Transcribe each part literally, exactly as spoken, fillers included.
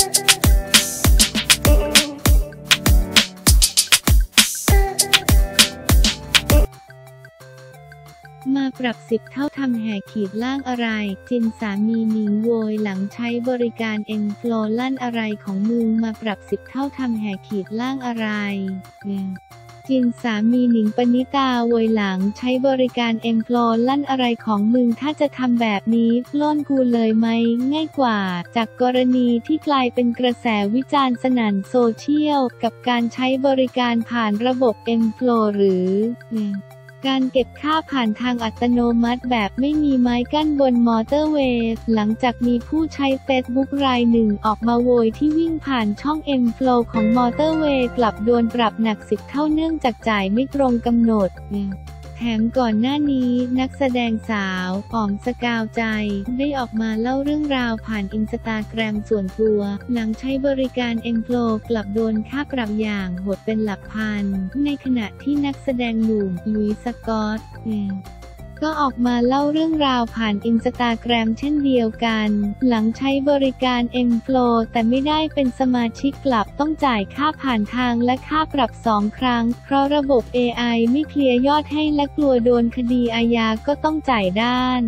มาปรับสิบเท่าทำแห่ขีดล่างอะไรจินสามีหนิงโวยหลังใช้บริการเอ็มโฟลลั่นอะไรของมึงมาปรับสิบเท่าทำแห่ขีดล่างอะไรจินสามีหนิงปณิตาโวยหลังใช้บริการเอ็มโฟลลั่นอะไรของมึงถ้าจะทำแบบนี้ปล้นกูเลยไหมง่ายกว่าจากกรณีที่กลายเป็นกระแสวิจารณ์สนั่นโซเชียลกับการใช้บริการผ่านระบบเอ็มโฟลหรือการเก็บค่าผ่านทางอัตโนมัติแบบไม่มีไม้กั้นบนมอเตอร์เวย์หลังจากมีผู้ใช้เฟซบุ๊กรายหนึ่งออกมาโวยที่วิ่งผ่านช่อง เอ็ม โฟล ของมอเตอร์เวย์กลับโดนปรับหนักสิบเท่าเนื่องจากจ่ายไม่ตรงกำหนดแถมก่อนหน้านี้นักแสดงสาวอ๋อมสกาวใจได้ออกมาเล่าเรื่องราวผ่านอินสตาแกรมส่วนตัวหลังใช้บริการเอ็มโฟลกลับโดนค่าปรับอย่างโหดเป็นหลักพันในขณะที่นักแสดงหนุ่มลุยส์สกอตก็ออกมาเล่าเรื่องราวผ่านอินสตาแกรมเช่นเดียวกันหลังใช้บริการเอ็มโฟลแต่ไม่ได้เป็นสมาชิกกลับต้องจ่ายค่าผ่านทางและค่าปรับสองครั้งเพราะระบบ เอ ไอ ไม่เคลียร์ยอดให้และกลัวโดนคดีอาญาก็ต้องจ่ายด้าน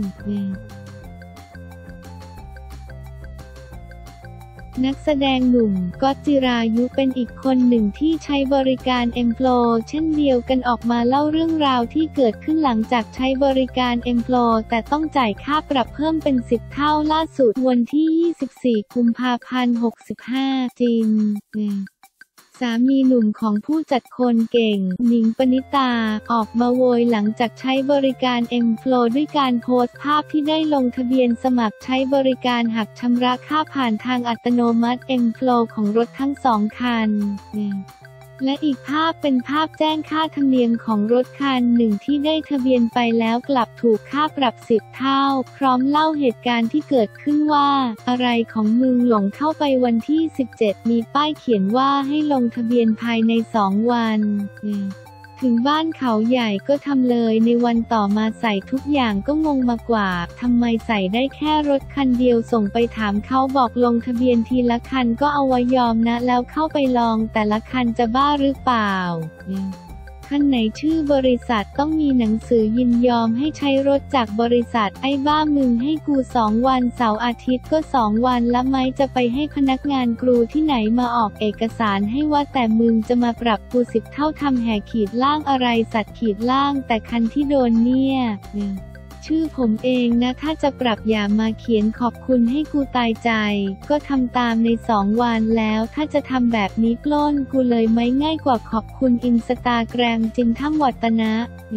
นักแสดงหนุ่มก๊อตจิรายุเป็นอีกคนหนึ่งที่ใช้บริการเอ็มโฟลเช่นเดียวกันออกมาเล่าเรื่องราวที่เกิดขึ้นหลังจากใช้บริการเอ็มโฟลแต่ต้องจ่ายค่าปรับเพิ่มเป็นสิบเท่าล่าสุดวันที่ยี่สิบสี่กุมภาพันธ์หกสิบห้าจินสามีหนุ่มของผู้จัดคนเก่งหนิงปณิตาออกมาโวยหลังจากใช้บริการเอ็มโฟลด้วยการโพสต์ภาพที่ได้ลงทะเบียนสมัครใช้บริการหักชำระค่าผ่านทางอัตโนมัติเอ็มโฟลของรถทั้งสองคันและอีกภาพเป็นภาพแจ้งค่าธรรมเนียมของรถคันหนึ่งที่ได้ทะเบียนไปแล้วกลับถูกค่าปรับสิบเท่าพร้อมเล่าเหตุการณ์ที่เกิดขึ้นว่าอะไรของมึงหลงเข้าไปวันที่สิบเจ็ดมีป้ายเขียนว่าให้ลงทะเบียนภายในสองวันถึงบ้านเขาใหญ่ก็ทำเลยในวันต่อมาใส่ทุกอย่างก็งงมากว่าทำไมใส่ได้แค่รถคันเดียวส่งไปถามเขาบอกลงทะเบียนทีละคันก็เอาไว้ยอมนะแล้วเข้าไปลองแต่ละคันจะบ้าหรือเปล่าคันไหนชื่อบริษัทต้องมีหนังสือยินยอมให้ใช้รถจากบริษัทไอ้บ้ามึงให้กูสองวันเสาร์อาทิตย์ก็สองวันละไหมจะไปให้พนักงานกรูที่ไหนมาออกเอกสารให้ว่าแต่มึงจะมาปรับกูสิบเท่าทำแห่ขีดล่างอะไรสัตว์ขีดล่างแต่คันที่โดนเนี่ยชื่อผมเองนะถ้าจะปรับอย่ามาเขียนขอบคุณให้กูตายใจก็ทำตามในสองวันแล้วถ้าจะทำแบบนี้ปล้นกูเลยไหมง่ายกว่าขอบคุณอินสตาแกรมจินถ้ำวัตนะ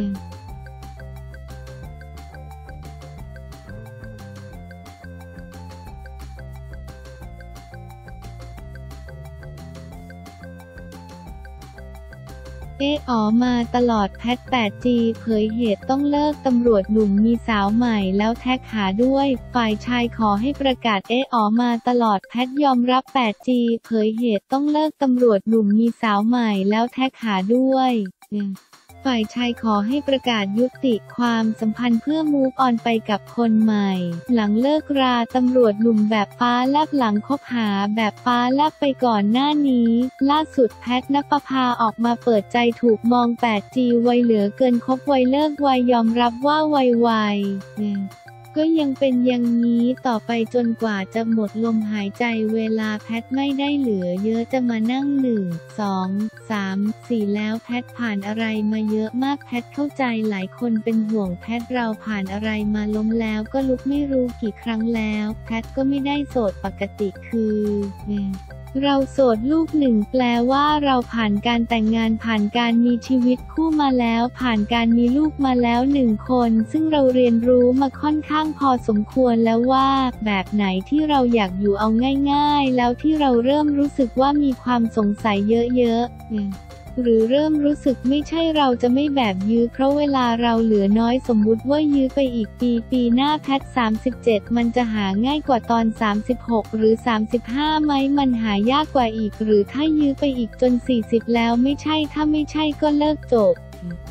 เออ๋อมาตลอดแพท แปดจี เผยเหตุต้องเลิกตำรวจหนุ่มมีสาวใหม่แล้วแท็กหาด้วยฝ่ายชายขอให้ประกาศเออ๋อมาตลอดแพทยอมรับ แปดจี เผยเหตุต้องเลิกตำรวจหนุ่มมีสาวใหม่แล้วแท็กหาด้วยฝ่ายชายขอให้ประกาศยุติความสัมพันธ์เพื่อมูฟออนไปกับคนใหม่หลังเลิกราตำรวจหนุ่มแบบฟ้าแลบหลังคบหาแบบฟ้าแลบไปก่อนหน้านี้ล่าสุดแพทณปภาออกมาเปิดใจถูกมอง แปดจี ไวเหลือเกินคบไวเลิกไวยอมรับว่าไวไวก็ยังเป็นอย่างนี้ต่อไปจนกว่าจะหมดลมหายใจเวลาแพทไม่ได้เหลือเยอะจะมานั่งหนึ่ง สอง สาม สี่แล้วแพทผ่านอะไรมาเยอะมากแพทเข้าใจหลายคนเป็นห่วงแพทเราผ่านอะไรมาล้มแล้วก็ลุกไม่รู้กี่ครั้งแล้วแพทก็ไม่ได้โสดปกติคือเราโสดลูกหนึ่งแปลว่าเราผ่านการแต่งงานผ่านการมีชีวิตคู่มาแล้วผ่านการมีลูกมาแล้วหนึ่งคนซึ่งเราเรียนรู้มาค่อนข้างพอสมควรแล้วว่าแบบไหนที่เราอยากอยู่เอาง่ายๆแล้วที่เราเริ่มรู้สึกว่ามีความสงสัยเยอะๆหรือเริ่มรู้สึกไม่ใช่เราจะไม่แบบยื้อเพราะเวลาเราเหลือน้อยสมมุติว่ายื้อไปอีกปีปีหน้าแพทสามสิบเจ็ดมันจะหาง่ายกว่าตอนสามสิบหกหรือสามสิบห้าไหมมันหายากกว่าอีกหรือถ้ายื้อไปอีกจนสี่สิบแล้วไม่ใช่ถ้าไม่ใช่ก็เลิกจบ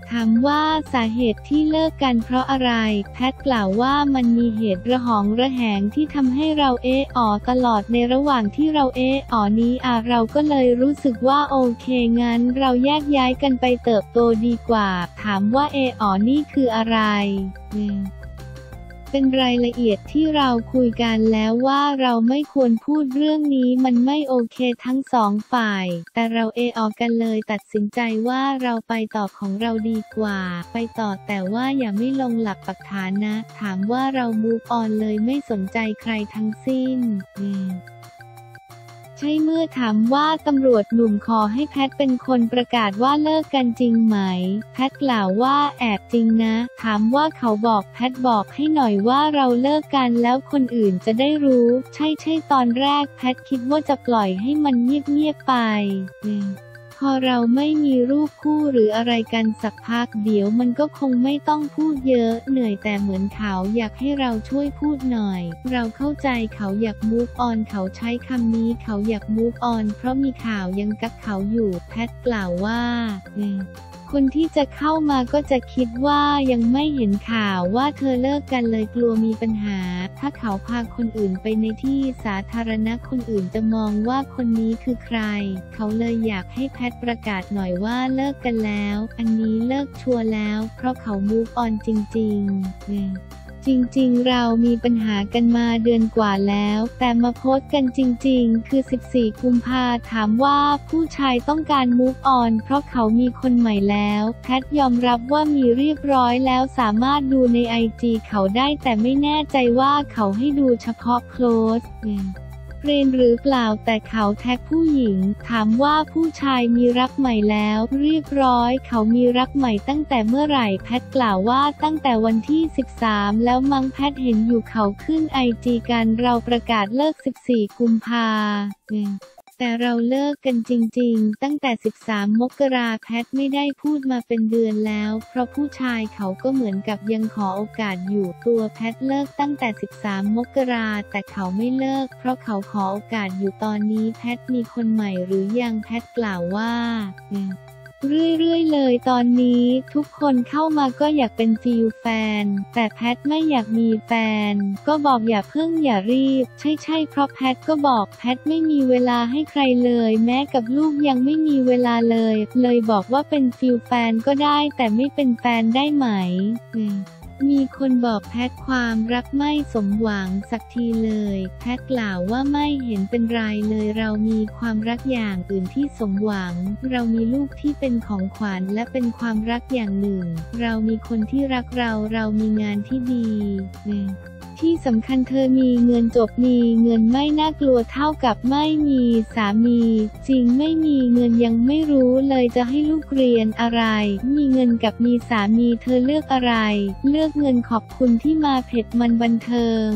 ถามว่าสาเหตุที่เลิกกันเพราะอะไรแพทกล่าวว่ามันมีเหตุระหองระแหงที่ทำให้เราเอะอ๋อตลอดในระหว่างที่เราเอะอ๋อนี้อ่ะเราก็เลยรู้สึกว่าโอเคงั้นเราแยกย้ายกันไปเติบโตดีกว่าถามว่าเอะอ๋อนี่คืออะไรอืมเป็นรายละเอียดที่เราคุยกันแล้วว่าเราไม่ควรพูดเรื่องนี้มันไม่โอเคทั้งสองฝ่ายแต่เราเอออกกันเลยตัดสินใจว่าเราไปต่อของเราดีกว่าไปต่อแต่ว่าอย่าไม่ลงหลักปักฐานนะถามว่าเรามูฟออนเลยไม่สนใจใครทั้งสิ้นอืมใช่เมื่อถามว่าตำรวจหนุ่มขอให้แพทเป็นคนประกาศว่าเลิกกันจริงไหมแพทกล่าวว่าแอบจริงนะถามว่าเขาบอกแพทบอกให้หน่อยว่าเราเลิกกันแล้วคนอื่นจะได้รู้ใช่ใช่ตอนแรกแพทคิดว่าจะปล่อยให้มันเงียบๆไปอืมพอเราไม่มีรูปคู่หรืออะไรกันสักพักเดี๋ยวมันก็คงไม่ต้องพูดเยอะเหนื่อยแต่เหมือนเขาอยากให้เราช่วยพูดหน่อยเราเข้าใจเขาอยาก move on เขาใช้คำนี้เขาอยาก move on เพราะมีข่าวยังกักเขาอยู่แพทกล่าวว่าอืมคนที่จะเข้ามาก็จะคิดว่ายังไม่เห็นข่าวว่าเธอเลิกกันเลยกลัวมีปัญหาถ้าเขาพาคนอื่นไปในที่สาธารณะคนอื่นจะมองว่าคนนี้คือใครเขาเลยอยากให้แพทประกาศหน่อยว่าเลิกกันแล้วอันนี้เลิกชัวร์แล้วเพราะเขา move on จริงๆอืมจริงๆเรามีปัญหากันมาเดือนกว่าแล้วแต่มาโพสต์กันจริงๆคือสิบสี่กุมภาถามว่าผู้ชายต้องการ move on เพราะเขามีคนใหม่แล้วแพทยอมรับว่ามีเรียบร้อยแล้วสามารถดูในไอจีเขาได้แต่ไม่แน่ใจว่าเขาให้ดูเฉพาะ close เรนหรือเปล่าแต่เขาแท็กผู้หญิงถามว่าผู้ชายมีรักใหม่แล้วเรียบร้อยเขามีรักใหม่ตั้งแต่เมื่อไหร่แพทกล่าวว่าตั้งแต่วันที่สิบสามแล้วมั้งแพทเห็นอยู่เขาขึ้นไอจีกันเราประกาศเลิกสิบสี่กุมภาพันธ์แต่เราเลิกกันจริงๆตั้งแต่สิบสามมกราแพทไม่ได้พูดมาเป็นเดือนแล้วเพราะผู้ชายเขาก็เหมือนกับยังขอโอกาสอยู่ตัวแพทเลิกตั้งแต่สิบสามมกราแต่เขาไม่เลิกเพราะเขาขอโอกาสอยู่ตอนนี้แพทมีคนใหม่หรือยังแพทกล่าวว่าเรื่อยๆเลยตอนนี้ทุกคนเข้ามาก็อยากเป็นฟีลแฟนแต่แพทไม่อยากมีแฟนก็บอกอย่าเพิ่งอย่ารีบใช่ๆเพราะแพทก็บอกแพทไม่มีเวลาให้ใครเลยแม้กับลูกยังไม่มีเวลาเลยเลยบอกว่าเป็นฟีลแฟนก็ได้แต่ไม่เป็นแฟนได้ไหมมีคนบอกแพทความรักไม่สมหวังสักทีเลยแพทกล่าวว่าไม่เห็นเป็นไรเลยเรามีความรักอย่างอื่นที่สมหวังเรามีลูกที่เป็นของขวัญและเป็นความรักอย่างหนึ่งเรามีคนที่รักเราเรามีงานที่ดีที่สำคัญเธอมีเงินจบมีเงินไม่น่ากลัวเท่ากับไม่มีสามีจริงไม่มีเงินยังไม่รู้เลยจะให้ลูกเรียนอะไรมีเงินกับมีสามีเธอเลือกอะไรเลือกเงินขอบคุณที่มาเผ็ดมันบันเทิง